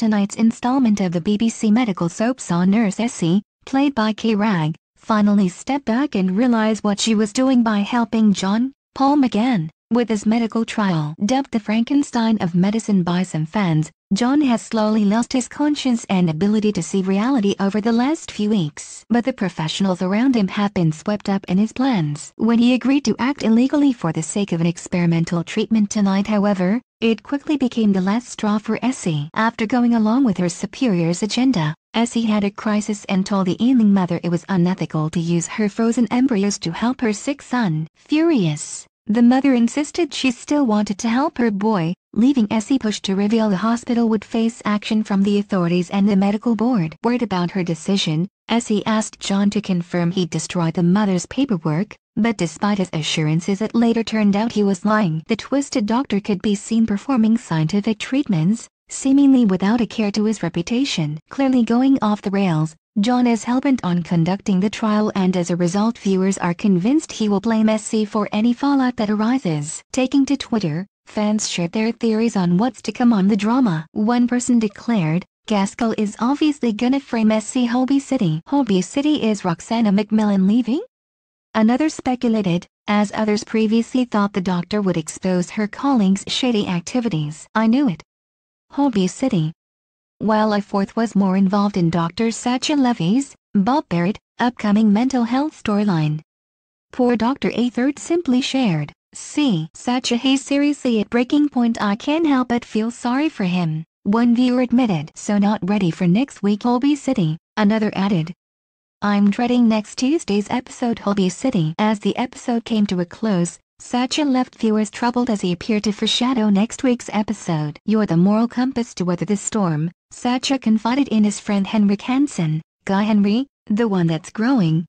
tonight's installment of the BBC medical soap saw Nurse Essie, played by Kaye Wragg, finally step back and realize what she was doing by helping John, Paul McGann, with his medical trial. Dubbed the Frankenstein of medicine by some fans, John has slowly lost his conscience and ability to see reality over the last few weeks. But the professionals around him have been swept up in his plans. When he agreed to act illegally for the sake of an experimental treatment tonight, however, it quickly became the last straw for Essie. After going along with her superior's agenda, Essie had a crisis and told the ailing mother it was unethical to use her frozen embryos to help her sick son. Furious, the mother insisted she still wanted to help her boy, leaving Essie pushed to reveal the hospital would face action from the authorities and the medical board. Worried about her decision, Essie asked John to confirm he'd destroyed the mother's paperwork, but despite his assurances it later turned out he was lying. The twisted doctor could be seen performing scientific treatments, seemingly without a care to his reputation. Clearly going off the rails, John is hellbent on conducting the trial, and as a result viewers are convinced he will blame Essie for any fallout that arises. Taking to Twitter, fans shared their theories on what's to come on the drama. One person declared, "Gaskell is obviously gonna frame Essie. Holby City. Holby City, is Roxanna Macmillan leaving?" Another speculated, as others previously thought the doctor would expose her colleagues' shady activities. "I knew it. Holby City." While a fourth was more involved in Dr. Sacha Levy's, Bob Barrett, upcoming mental health storyline. "Poor Doctor," a third simply shared, "See Sacha, he's seriously at breaking point. I can't help but feel sorry for him," one viewer admitted. "So not ready for next week Holby City," another added. "I'm dreading next Tuesday's episode Holby City." As the episode came to a close, Sacha left viewers troubled as he appeared to foreshadow next week's episode. "You're the moral compass to weather the storm," Sacha confided in his friend Henrik Hansen. "Guy Henry, the one that's growing,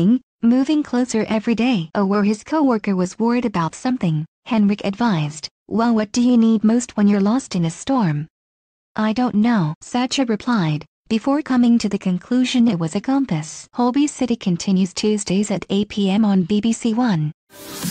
moving closer every day." Oh, where his co-worker was worried about something, Henrik advised, "Well, what do you need most when you're lost in a storm?" "I don't know," Sacha replied, before coming to the conclusion it was a compass. Holby City continues Tuesdays at 8 p.m. on BBC One.